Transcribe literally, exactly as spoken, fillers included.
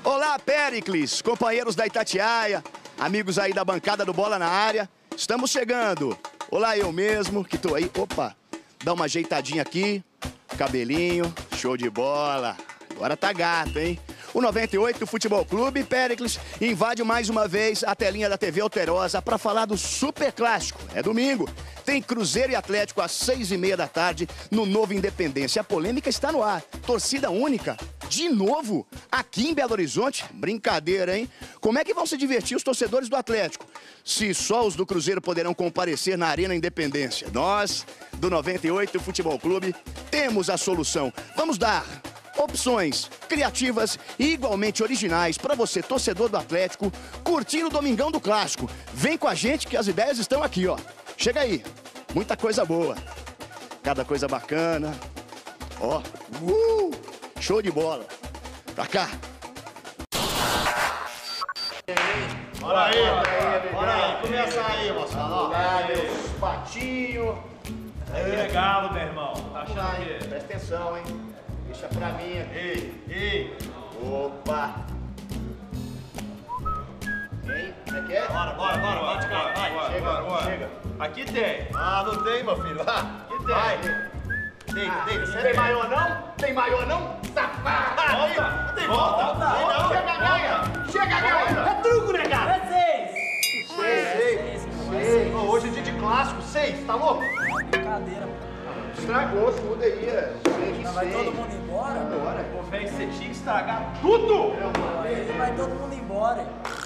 Olá, Péricles, companheiros da Itatiaia, amigos aí da bancada do Bola na área. Estamos chegando. Olá, eu mesmo, que tô aí. Opa, dá uma ajeitadinha aqui. Cabelinho, show de bola. Agora tá gato, hein? O noventa e oito Futebol Clube, Péricles, invade mais uma vez a telinha da T V Alterosa para falar do Super Clássico. É domingo. Tem Cruzeiro e Atlético às seis e meia da tarde no Novo Independência. A polêmica está no ar. Torcida única. De novo? Aqui em Belo Horizonte? Brincadeira, hein? Como é que vão se divertir os torcedores do Atlético? Se só os do Cruzeiro poderão comparecer na Arena Independência. Nós, do noventa e oito Futebol Clube, temos a solução. Vamos dar opções criativas e igualmente originais para você, torcedor do Atlético, curtir o Domingão do Clássico. Vem com a gente que as ideias estão aqui, ó. Chega aí. Muita coisa boa. Cada coisa bacana. Ó. Uh! Show de bola. Pra cá. Bora aí, bora aí. Começa aí, moçada. Olá, meus patinhos. Que legal, meu irmão. Tá achando o quê? Presta atenção, hein? Deixa pra mim aqui. Ei, ei. Opa. Hein? Como é que é? Bora, bora, bora, bora de cá, vai. Bora, Chega, bora, bora. chega. Aqui tem. Ah, não tem, meu filho. Ah, Aqui tem. vai. Deita, Ah, deita. tem Senta aí. maior não? Tem maior não? Safado! Volta. Não tem volta. Tem não. Chega, ganha! Chega, ganha! É truco, negado. É seis! Seis. Seis. Ô, hoje é dia de clássico. Seis, tá louco? Brincadeira. Estragou tudo aí, é. Já vai todo mundo embora? Bora. Pô, velho, você tinha que estragar tudo. Aí vai todo mundo embora.